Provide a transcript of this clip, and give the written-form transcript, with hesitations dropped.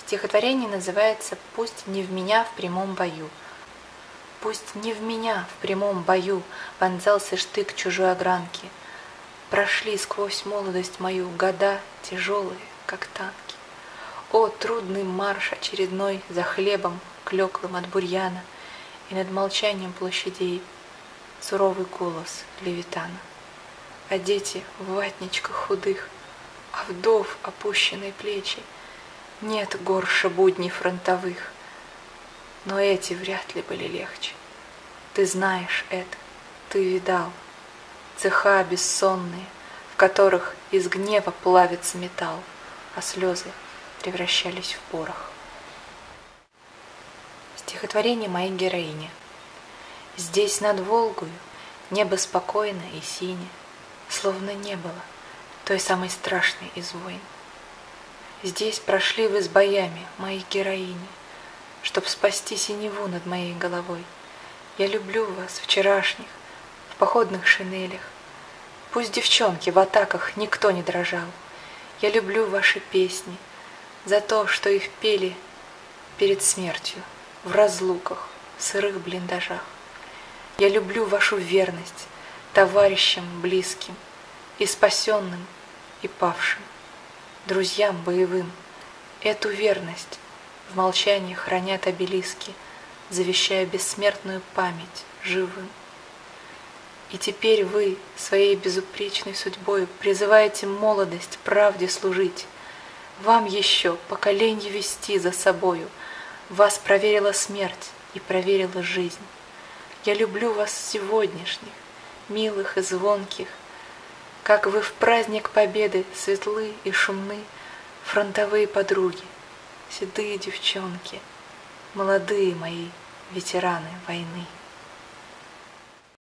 Стихотворение называется «Пусть не в меня в прямом бою». Пусть не в меня в прямом бою вонзался штык чужой огранки. Прошли сквозь молодость мою года тяжелые, как танки. О, трудный марш очередной за хлебом, клеклым от бурьяна, и над молчанием площадей суровый голос Левитана. А дети в ватничках худых, а вдов опущенные плечи. Нет горше будней фронтовых, но эти вряд ли были легче. Ты знаешь это, ты видал цеха бессонные, в которых из гнева плавится металл, а слезы превращались в порох. Стихотворение моей героини. Здесь над Волгою небо спокойно и сине, словно не было той самой страшной из войн. Здесь прошли вы с боями мои героини, чтоб спасти синеву над моей головой. Я люблю вас, вчерашних, в походных шинелях. Пусть девчонки в атаках никто не дрожал. Я люблю ваши песни за то, что их пели перед смертью, в разлуках, в сырых блиндажах. Я люблю вашу верность товарищам близким, и спасенным, и павшим, друзьям боевым. Эту верность в молчании хранят обелиски, завещая бессмертную память живым. И теперь вы своей безупречной судьбой призываете молодость правде служить. Вам еще поколенье вести за собою. Вас проверила смерть и проверила жизнь. Я люблю вас сегодняшних, милых и звонких, как вы в праздник победы светлы и шумны, фронтовые подруги, седые девчонки, молодые мои ветераны войны.